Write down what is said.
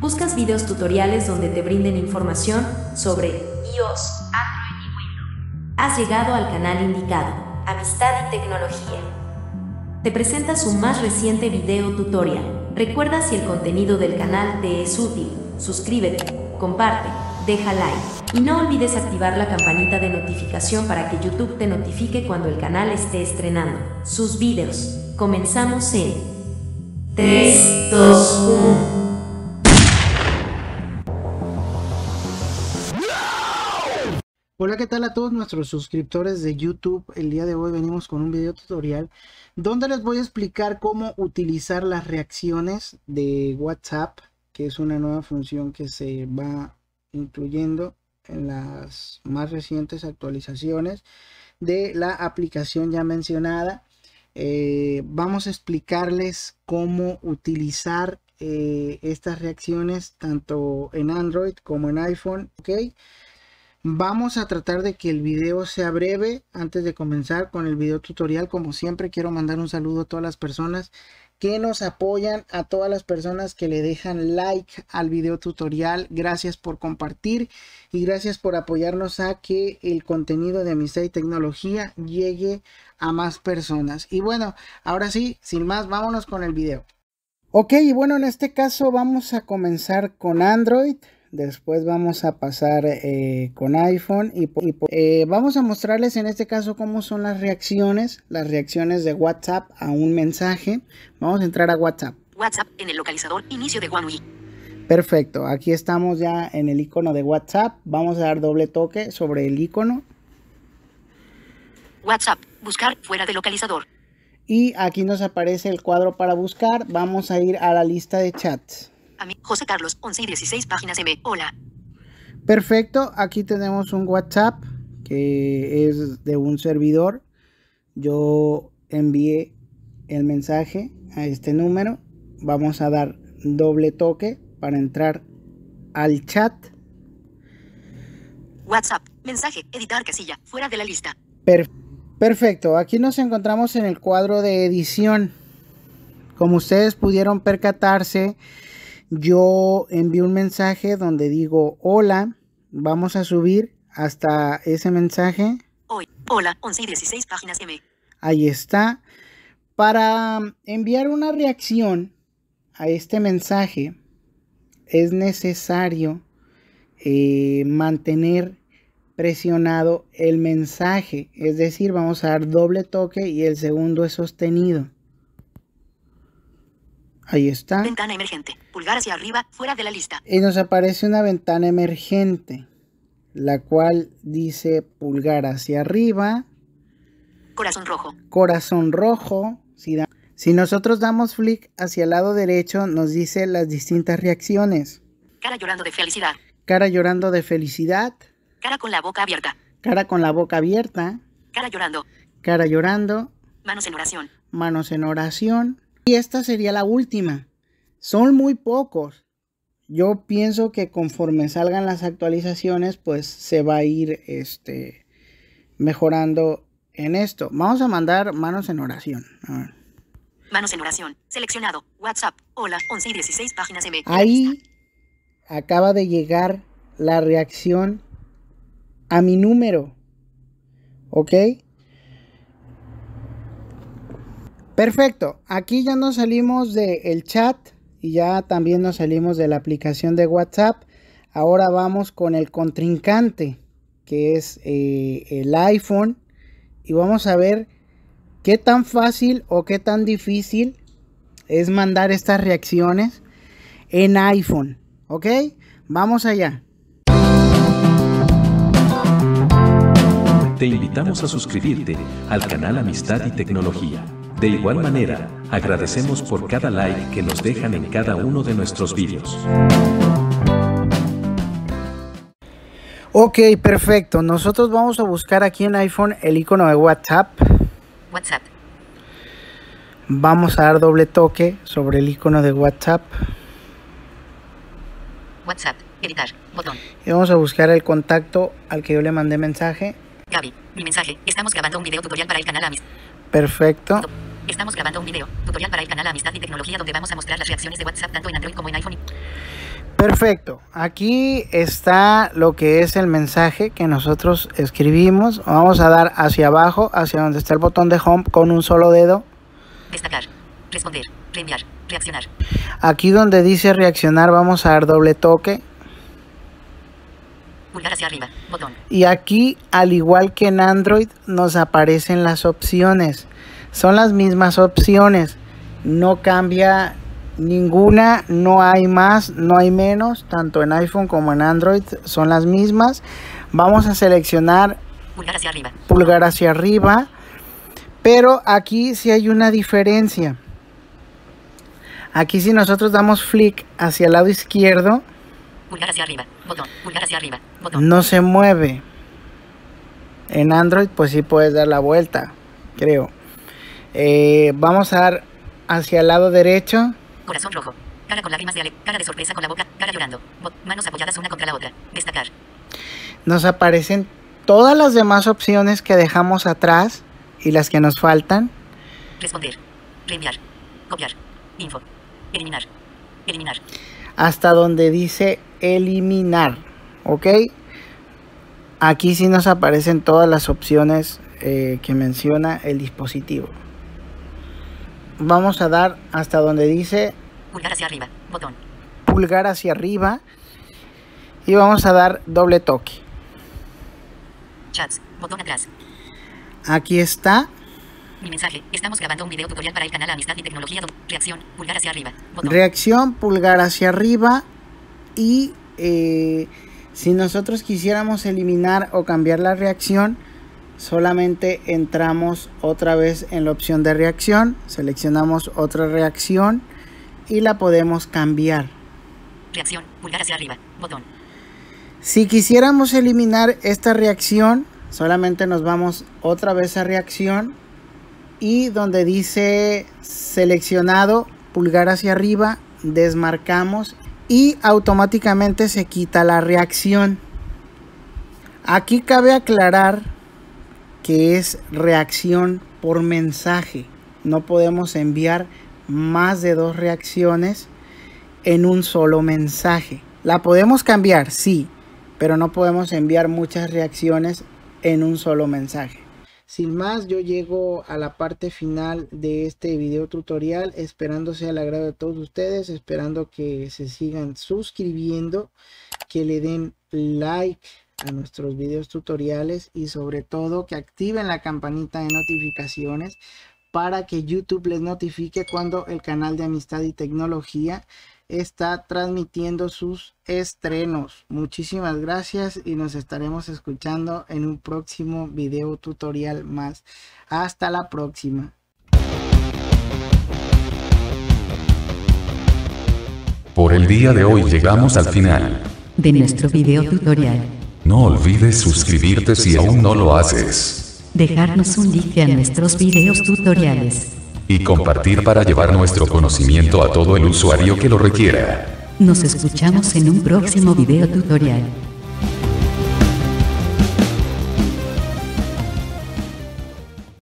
¿Buscas videos tutoriales donde te brinden información sobre iOS, Android y Windows? Has llegado al canal indicado, Amistad y Tecnología. Te presenta su más reciente video tutorial. Recuerda, si el contenido del canal te es útil, suscríbete, comparte, deja like y no olvides activar la campanita de notificación para que YouTube te notifique cuando el canal esté estrenando sus videos. Comenzamos en 3, 2, 1. Hola, ¿qué tal a todos nuestros suscriptores de YouTube? El día de hoy venimos con un video tutorial donde les voy a explicar cómo utilizar las reacciones de WhatsApp, que es una nueva función que se va incluyendo en las más recientes actualizaciones de la aplicación ya mencionada. Vamos a explicarles cómo utilizar estas reacciones tanto en Android como en iPhone, ¿ok? Vamos a tratar de que el video sea breve. Antes de comenzar con el video tutorial, como siempre, quiero mandar un saludo a todas las personas que nos apoyan, a todas las personas que le dejan like al video tutorial. Gracias por compartir y gracias por apoyarnos a que el contenido de Amistad y Tecnología llegue a más personas. Y bueno, ahora sí, sin más, vámonos con el video. Ok, y bueno, en este caso vamos a comenzar con Android. Después vamos a pasar con iPhone y vamos a mostrarles en este caso cómo son las reacciones de WhatsApp a un mensaje. Vamos a entrar a WhatsApp. WhatsApp en el localizador inicio de One UI. Perfecto, aquí estamos ya en el icono de WhatsApp. Vamos a dar doble toque sobre el icono. WhatsApp, buscar fuera de localizador. Y aquí nos aparece el cuadro para buscar. Vamos a ir a la lista de chats. A mí, José Carlos, 11 y 16 páginas M. Hola. Perfecto, aquí tenemos un WhatsApp que es de un servidor. Yo envié el mensaje a este número. Vamos a dar doble toque para entrar al chat. WhatsApp, mensaje, editar casilla, fuera de la lista. Perfecto, aquí nos encontramos en el cuadro de edición. Como ustedes pudieron percatarse, yo envío un mensaje donde digo hola. Vamos a subir hasta ese mensaje. Hoy, hola, 11 y 16 páginas M. Ahí está. Para enviar una reacción a este mensaje es necesario mantener presionado el mensaje. Es decir, vamos a dar doble toque y el segundo es sostenido. Ahí está. Ventana emergente. Pulgar hacia arriba, fuera de la lista. Y nos aparece una ventana emergente, la cual dice pulgar hacia arriba. Corazón rojo. Corazón rojo. Si nosotros damos flick hacia el lado derecho, nos dice las distintas reacciones. Cara llorando de felicidad. Cara llorando de felicidad. Cara con la boca abierta. Cara con la boca abierta. Cara llorando. Cara llorando. Manos en oración. Manos en oración. Y esta sería la última. Son muy pocos. Yo pienso que conforme salgan las actualizaciones, pues se va a ir mejorando en esto. Vamos a mandar manos en oración. A ver. Manos en oración. Seleccionado. WhatsApp. Hola, 11 y 16 páginas M. Ahí acaba de llegar la reacción a mi número. ¿Ok? Perfecto, aquí ya nos salimos del chat y ya también nos salimos de la aplicación de WhatsApp. Ahora vamos con el contrincante, que es el iPhone, y vamos a ver qué tan fácil o qué tan difícil es mandar estas reacciones en iPhone. ¿Ok? Vamos allá. Te invitamos a suscribirte al canal Amistad y Tecnología. De igual manera, agradecemos por cada like que nos dejan en cada uno de nuestros vídeos. Ok, perfecto. Nosotros vamos a buscar aquí en iPhone el icono de WhatsApp. WhatsApp. Vamos a dar doble toque sobre el icono de WhatsApp. WhatsApp. Editar. Botón. Y vamos a buscar el contacto al que yo le mandé mensaje. Gaby. Mi mensaje. Estamos grabando un video tutorial para el canal Amistad. Perfecto. Estamos grabando un video tutorial para el canal Amistad y Tecnología donde vamos a mostrar las reacciones de WhatsApp tanto en Android como en iPhone. Perfecto, aquí está lo que es el mensaje que nosotros escribimos. Vamos a dar hacia abajo, hacia donde está el botón de home con un solo dedo. Destacar, responder, reenviar, reaccionar. Aquí donde dice reaccionar vamos a dar doble toque. Pulgar hacia arriba, botón. Y aquí, al igual que en Android, nos aparecen las opciones. Son las mismas opciones, no cambia ninguna, no hay más, no hay menos, tanto en iPhone como en Android son las mismas. Vamos a seleccionar pulgar hacia arriba, pero aquí sí hay una diferencia. Aquí si nosotros damos flick hacia el lado izquierdo, pulgar hacia arriba, botón. No se mueve. En Android pues sí puedes dar la vuelta, creo. Vamos a dar hacia el lado derecho. Corazón rojo. Cara con lágrimas de cara de sorpresa con la boca, cara llorando. Manos apoyadas una contra la otra. Destacar. Nos aparecen todas las demás opciones que dejamos atrás y las que nos faltan. Responder. Reenviar. Copiar. Info. Eliminar. Eliminar. Hasta donde dice eliminar. ¿Ok? Aquí sí nos aparecen todas las opciones que menciona el dispositivo. Vamos a dar hasta donde dice pulgar hacia arriba, botón. Pulgar hacia arriba y vamos a dar doble toque. Chats, botón atrás. Aquí está. Mi mensaje, estamos grabando un video tutorial para el canal Amistad y Tecnología. Reacción, pulgar hacia arriba, botón. Reacción, pulgar hacia arriba y si nosotros quisiéramos eliminar o cambiar la reacción, solamente entramos otra vez en la opción de reacción, seleccionamos otra reacción y la podemos cambiar. Reacción, pulgar hacia arriba, botón. Si quisiéramos eliminar esta reacción, solamente nos vamos otra vez a reacción y donde dice seleccionado, pulgar hacia arriba, desmarcamos y automáticamente se quita la reacción. Aquí cabe aclarar que es reacción por mensaje. No podemos enviar más de 2 reacciones en un solo mensaje. La podemos cambiar, sí, pero no podemos enviar muchas reacciones en un solo mensaje. Sin más, yo llego a la parte final de este video tutorial, esperando sea el agrado de todos ustedes, esperando que se sigan suscribiendo, que le den like a nuestros videos tutoriales y sobre todo que activen la campanita de notificaciones para que YouTube les notifique cuando el canal de Amistad y Tecnología está transmitiendo sus estrenos. Muchísimas gracias y nos estaremos escuchando en un próximo video tutorial más. Hasta la próxima. Por el día de hoy llegamos al final de nuestro video tutorial. No olvides suscribirte si aún no lo haces. Dejarnos un like a nuestros videos tutoriales. Y compartir para llevar nuestro conocimiento a todo el usuario que lo requiera. Nos escuchamos en un próximo video tutorial.